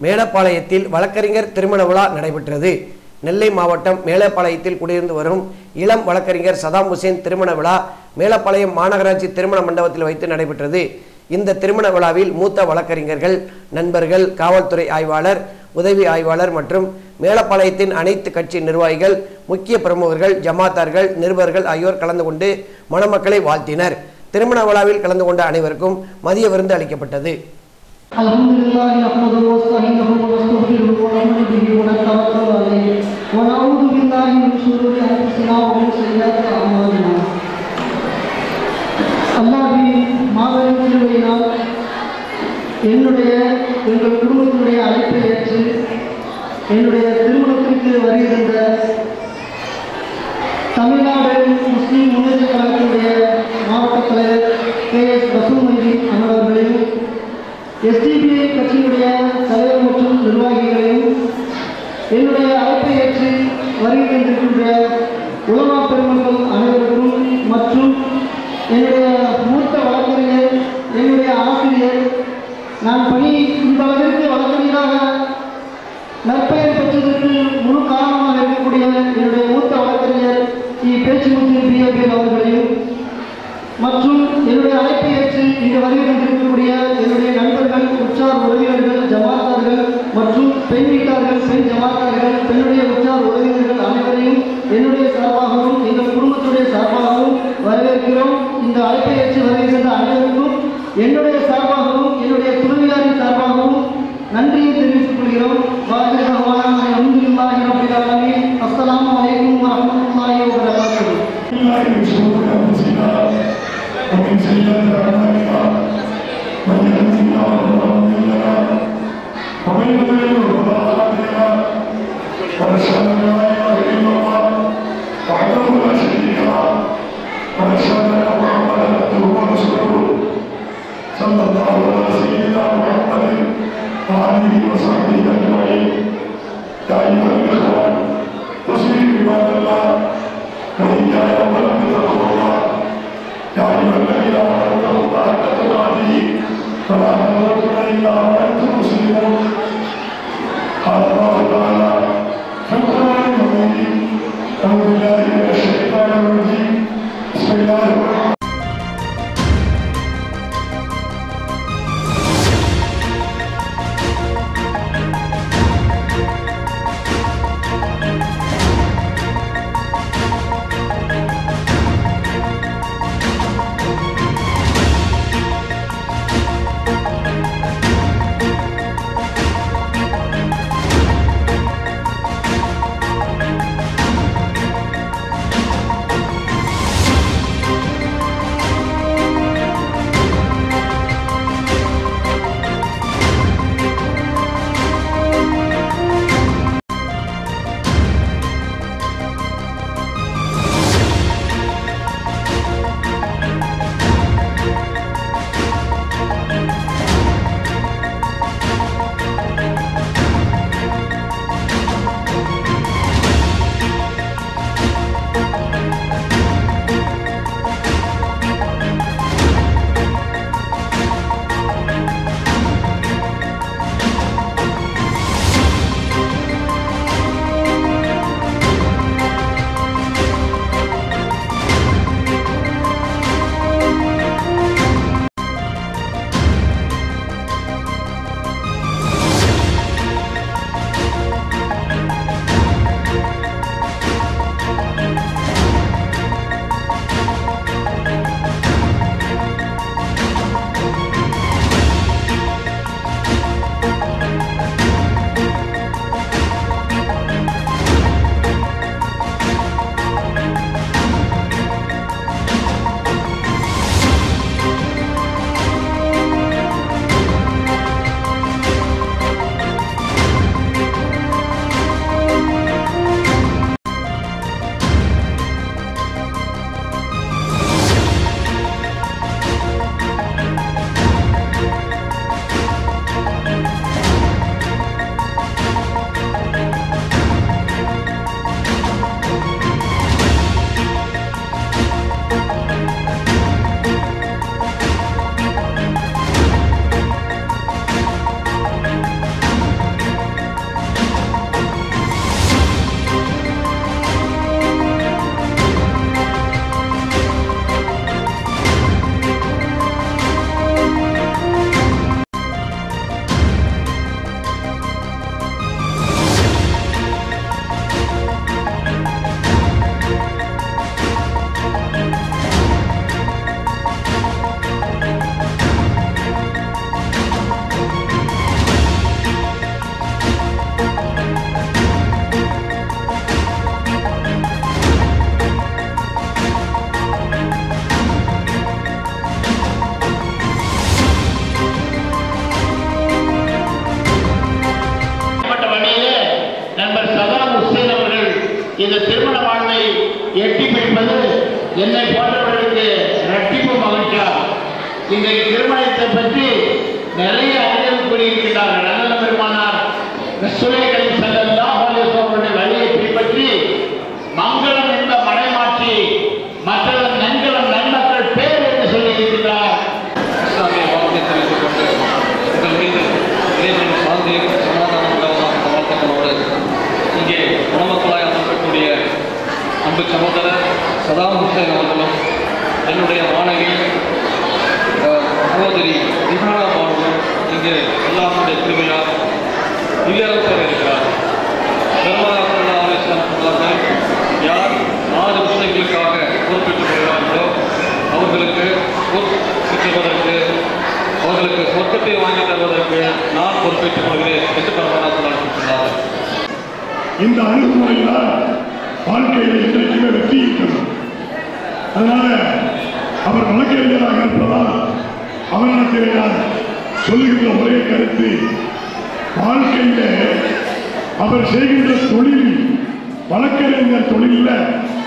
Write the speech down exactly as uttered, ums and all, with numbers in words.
மேலப்பாளையத்தில் வழக்கறிஞர் திருமண விழா நடைபெற்றது. நெல்லை மாவட்டம் மேலப்பாளையத்தில் குடியிருந்து வரும் இளம் வழக்கறிஞர் சதாம் ஹுசேன் திருமண விழா மேலப்பாளையம் மாநகராட்சி திருமண மண்டபத்தில் வைத்து நடைபெற்றது. இந்த திருமண விழாவில் மூத்த வழக்கறிஞர்கள், நண்பர்கள், காவல்துறை ஆய்வாளர், உதவி ஆய்வாளர் மற்றும் மேலப்பாளையத்தின் அனைத்து கட்சி நிர்வாகிகள், முக்கிய பிரமுகர்கள், ஜமாத்தார்கள், நிருபர்கள் ஆகியோர் கலந்து கொண்டு மணமக்களை வாழ்த்தினர். திருமண விழாவில் கலந்து கொண்ட அனைவருக்கும் மதிய விருந்து அளிக்கப்பட்டது. என்னுடைய எங்கள் குடும்பத்தினுடைய அழைப்பை ஏற்று என்னுடைய திருமணத்திற்கு வருகின்ற தமிழ்நாடு முஸ்லீம் முன்னேற்ற கழகத்தினுடைய மாவட்ட தலைவர் கே எஸ் பசுமதி அவர்களையும், எஸ்டிபிஐ கட்சியினுடைய தலைவர் மற்றும் நிர்வாகிகளையும், என்னுடைய அழைப்பை ஏற்று வருகின்ற உலமா பெருமக்கள் அனைவருக்கும் மற்றும் என்னுடைய மூத்த வழக்கறிஞர், என்னுடைய ஆசிரியர், நான் பணி இந்த அளவிற்கு வழக்கறிஞராக நற்பெயர் பெற்றதற்கு முழு காரணமாக இருக்கக்கூடிய என்னுடைய மூத்த வழக்கறிஞர் இ பேச்சுமுத்து பிஏபிஎல் அவர்களையும் மற்றும் என்னுடைய அழைப்பை ஏற்று இங்கு வருகின்றிருக்கக்கூடிய என்னுடைய நண்பர்கள், உற்சார் உறவினர்கள், ஜமாத்தார்கள் மற்றும் பெண் வீட்டார்கள், பெண் ஜமாத்தார்கள், பெண்ணுடைய உற்சார் உறவினர்கள் அனைவரையும் என்னுடைய சார்பாகவும் எங்கள் குடும்பத்துடைய சார்பாகவும் வரவேற்கிறோம். இந்த அழைப்பை ஏற்று வருகின்ற அனைவருக்கும் என்னுடைய சார்பாகவும் என்னுடைய துணைவியாரின் சார்பாகவும் நன்றியை தெரிவித்துக் கொள்கிறோம். அஸ்ஸலாமு அலைக்கும் வரஹ்மத்துல்லாஹி வபரகாத்துஹு. வாழ்வை எட்டி பிடிப்பது என்னை போன்றவர்களுக்கு இரட்டிப்பு மகிழ்ச்சியாகும். இன்றைய திருமணத்தை பற்றி நிறைய அறிஞர்கள் கூறியிருக்கிறார்கள். நல்ல பெருமானார் ரசூலுல்லாஹி ஸல்லல்லாஹு அலைஹி வஸல்லம் வழியை பின்பற்றி மங்களம் என்ற மனைமாற்றி மற்றவர்கள் நன்கலம் நன்மக்கள் பேர் என்று சொல்லியிருக்கிறார். இஸ்லாமிய வாழ்க்கை தெரிவித்துக் கொண்டு உங்கள் மீது இறைவனின் சாந்தியும் சமாதானம் உண்டாவதாக வாழ்த்துக்களோடு இங்கே குணமக்களாய் அமர்த்தக்கூடிய அன்பு சகோதரர் சதாம் ஹுசைன் அவர்களும் என்னுடைய மாணவி சகோதரி திஹானா பானுவும் இங்கே அல்லாஹ்வுடைய திருவிழா இல்லறத்தோடு இருக்கிறார். பெருமானார் ஸல்லல்லாஹு அலைஹி வஸல்லம் அவர்கள் யார் ஆறு விஷயங்களுக்காக பொறுப்பேற்றுக் கொள்கிறார்களோ அவர்களுக்கு பொறுப்பேற்றுவதற்கு அவர்களுக்கு சொர்க்கத்தை வாங்கி தருவதற்கு நான் பொறுப்பேற்றுக் கொள்கிறேன் என்று பெருமானார் ஸல்லல்லாஹு அலைஹி வஸல்லம் சொன்னார். இந்த அணுகுமுறையினால் வாழ்க்கையில் இன்றைக்குமே வெற்றி இருக்கிறது. அதனால அவர் வழக்கறிஞராக இருப்பதால் அவரிடத்திலே நான் சொல்லுகின்ற ஒரே கருத்து, வாழ்க்கையிலே அவர் செய்கின்ற தொழில் வழக்கறிஞர் தொழிலில்